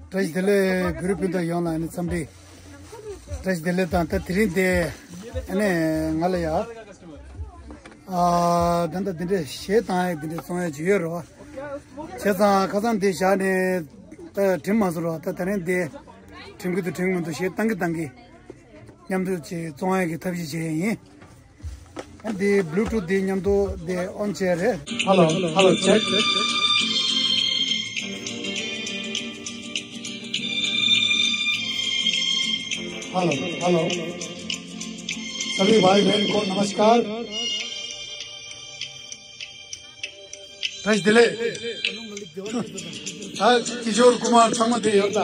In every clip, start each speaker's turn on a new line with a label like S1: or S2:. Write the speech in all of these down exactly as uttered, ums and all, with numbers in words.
S1: Trace दिले group तो योना ने समरी ट्रेस दिले तो अंत थ्री दे ने ngale ya आ दंदा दिले शेता है दिले सोए जियो रो शेता खतन दे शाने त टिम मसलो त तने दे टिम को तो टिम तो शे तंग तंगी यम तो चे सोए के तभी चे ये दे ब्लूटूथ दे यम तो दे ऑन चेयर है hello hello check hello hello सभी भाई बहन को नमस्कार ट्रेस दिले किशोर कुमार समझे होता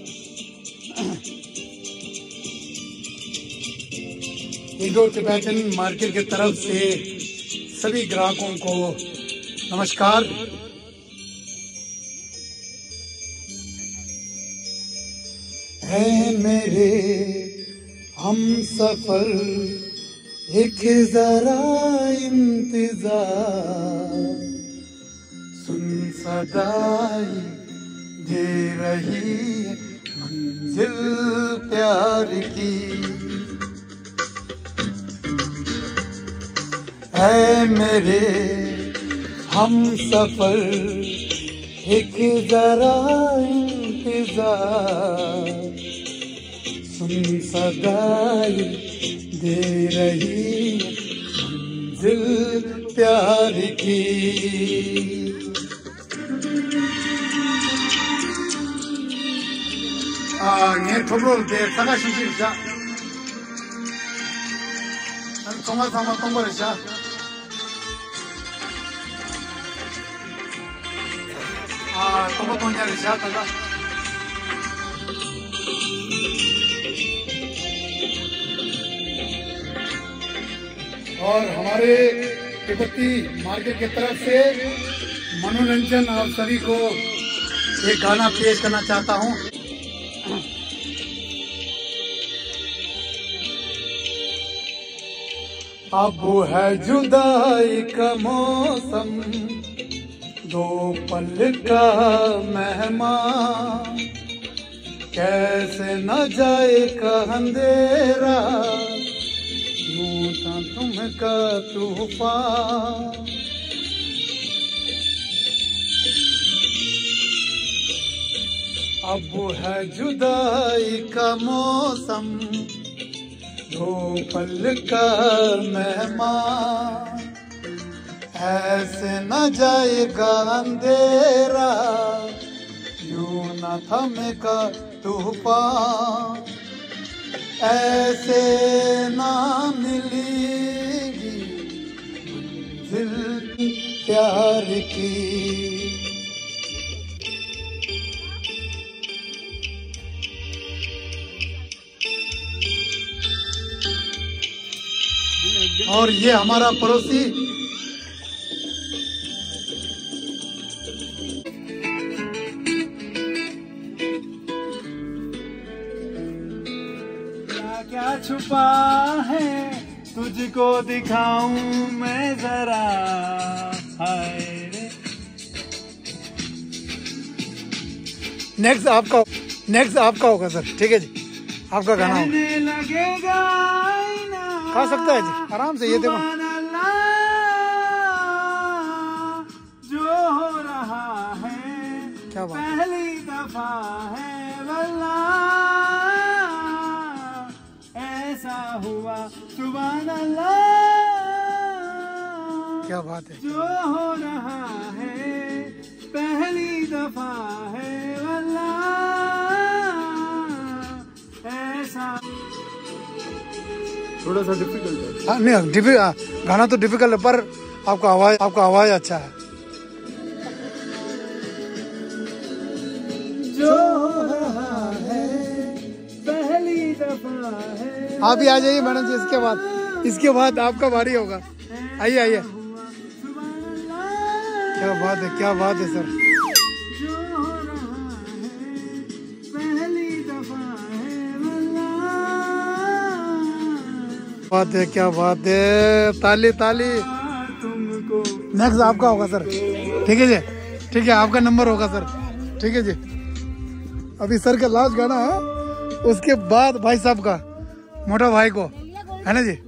S1: इंडो टिबेटन मार्केट की तरफ से सभी ग्राहकों को नमस्कार। है मेरे हम सफर एक जरा इंतजार सुन सदाई दे रही मंजिल प्यार की है मेरे हम सफर एक जरा इंतजार सुन सदाई दे रही मंजिल प्यार की आ ये थोड़ो दे सगा शिशिर जा सोमा सोमा तोंबर जा आ तोंबो तोंजा जा तगा और हमारे तिब्बती मार्केट की तरफ से मनोरंजन आप सभी को एक गाना पेश करना चाहता हूँ। अब है जुदाई का मौसम दो पल का मेहमान कैसे न जाएगा अंधेरा तुमका तूफान अब है जुदाई का मौसम दो पल का मेहमान ऐसे न जाएगा अंधेरा यूं न थमेगा तूफान ऐसे ना मिलेगी दिल प्यार की और ये हमारा पड़ोसी
S2: क्या छुपा है तुझको दिखाऊं मैं जरा हाय रे।
S1: नेक्स्ट आपका नेक्स्ट आपका होगा सर। ठीक है जी आपका गाना होगा।
S2: लगेगा
S1: खा सकता है जी आराम से। ये देखो
S2: जो हो रहा है
S1: क्या बात
S2: पहली दफा है वल्ला ऐसा हुआ सुभान अल्लाह
S1: क्या बात है।
S2: जो हो रहा है पहली दफा है वल्ला ऐसा।
S1: थोड़ा सा डिफिकल्ट है। हाँ नहीं डिफिकल्ट गाना तो डिफिकल्ट है पर आपका आवाज आपका आवाज अच्छा है।
S2: जो हो रहा है पहली दफा है।
S1: आप भी आ जाइए मैडम जी। इसके बाद इसके बाद आपका बारी होगा। आइए आइए। क्या बात है क्या बात है सर।
S2: जो हो रहा है पहली दफा है वल्लाह
S1: बात है क्या बात है। ताली ताली।
S2: तुमको
S1: नेक्स्ट आपका होगा सर। ठीक है जी ठीक है आपका नंबर होगा सर। ठीक है जी। अभी सर का लास्ट गाना है, उसके बाद भाई साहब का, मोटा भाई को, है ना जी।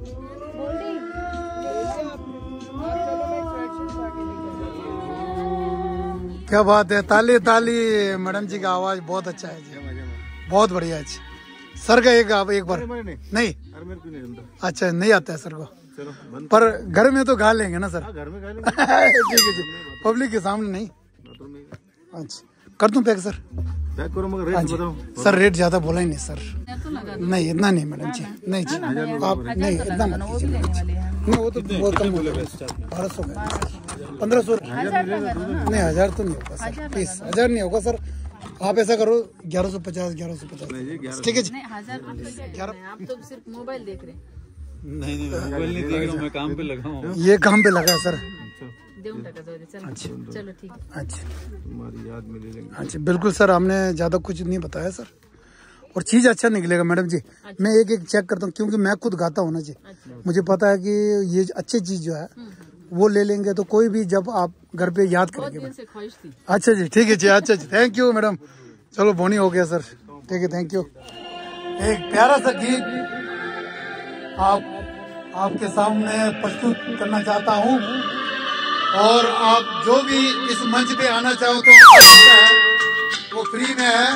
S1: क्या बात है, ताली ताली। मैडम जी का आवाज बहुत अच्छा है जी, बहुत बढ़िया है जी। सर का एक एक बार नहीं, अच्छा नहीं आता है सर को, पर घर में तो गा लेंगे ना सर। घर में गा लेंगे। ठीक है जी, पब्लिक के सामने नहीं। अच्छा कर दूं पैक सर? पैक करो मगर रेट बताओ सर। रेट ज्यादा बोला ही नहीं सर। नहीं इतना नहीं मैडम जी, नहीं जी आप नहीं इतना नहीं, वो तो बहुत कम बोले। बारह सौ पंद्रह सौ नहीं, हजार तो नहीं होगा सर, प्लीज हजार नहीं होगा सर। आप ऐसा करो ग्यारह सौ पचास, ग्यारह सौ पचास ठीक है जी।
S3: आप तो सिर्फ मोबाइल देख रहे हैं।
S2: नहीं नहीं मोबाइल नहीं देख रहा हूं, मैं काम पे लगा हूं।
S1: ये काम पे लगा सर।
S3: अच्छा चलो ठीक है।
S1: अच्छा
S2: तुम्हारी याद में ले लेंगे।
S1: अच्छा बिल्कुल सर, हमने ज्यादा कुछ नहीं बताया सर, और चीज अच्छा निकलेगा मैडम जी। अच्छा। मैं एक एक चेक करता हूँ क्योंकि मैं खुद गाता हूँ ना जी। अच्छा। मुझे पता है कि ये अच्छी चीज जो है वो ले लेंगे तो कोई भी जब आप घर पे याद करेंगे। अच्छा जी ठीक है जी, अच्छा जी थैंक यू मैडम। चलो बोनी हो गया सर, ठीक है थैंक यू। एक प्यारा सा गीत आप आपके सामने प्रस्तुत करना चाहता हूँ, और आप जो भी इस मंच पे आना चाहो तो वो फ्री में है।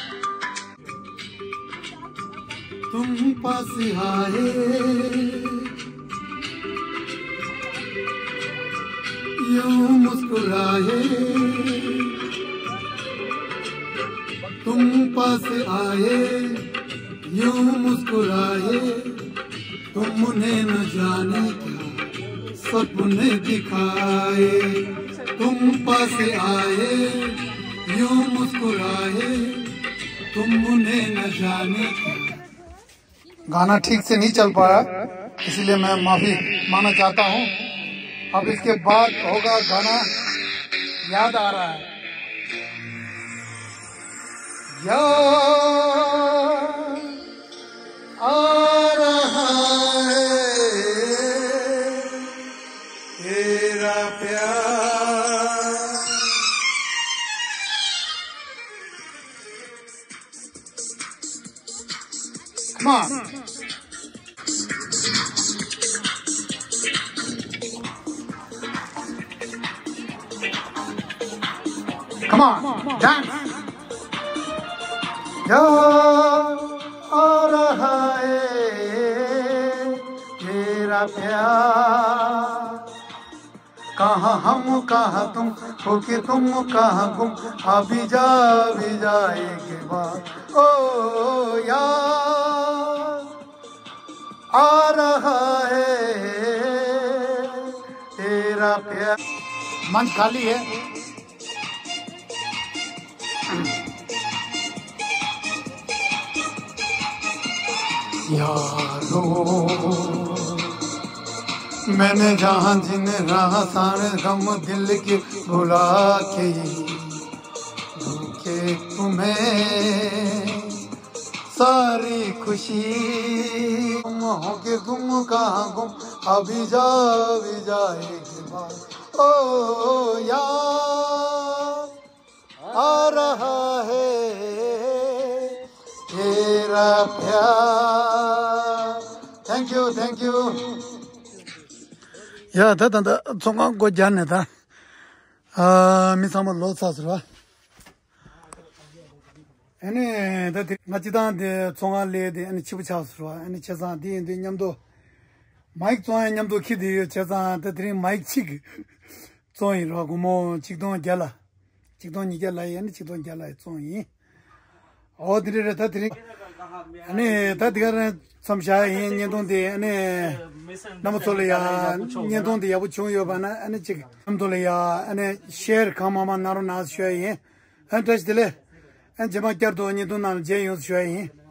S1: तुम पास आए यूं मुस्कुराए, तुम पास आए यूं मुस्कुराए, तुमने न जाने क्या सपने दिखाए, तुम पास आए यूं मुस्कुराए, तुमने न जाने क्या। गाना ठीक से नहीं चल पाया इसलिए मैं माफी मांगना चाहता हूँ। अब इसके बाद होगा गाना याद आ रहा है। याद आ रहा है तेरा प्यार, come on. Come on, dance. याद आ रहा है तेरा प्यार, कहाँ हम कहाँ तुम, हो के तुम कहाँ गुम, अभी जा भी जाएगी बात। ओ याद आ रहा है तेरा प्यार। मंच खाली है। यारो मैंने जहाँ जिन रहा सारे गम दिल के भुला के, धोखे तुम्हें सारी खुशी, तुम हो के तुम कहाँ गुम, अभी जा भी जाएगी बात। ओ याद आ रहा है तेरा प्यार। Thank you thank you. या था था सोंगा को जानने था मिसाम लो सासुरा एने द मचिदा दे सोंगा ले दे एने चिबु सासुरा एने चेसा दी दे न्यमदो माइक सोंगा न्यमदो खिदि चेसा द त्रि माइक चिग सोई रो गुमो चिगदो ग्याला चिगदो नि ग्याला एने चिगदो ग्याला सोई और धीरे रहता धीरे अने तद कर समझाए ये ये तो दे अने नम तो ले या ये तो दे अब चुन यो बना अने चिक हम तो ले या अने शेयर खामा मा नारो नास शोए ये अन टच दिले अन जमा कर दो ये तो नाल जे यूज शोए ये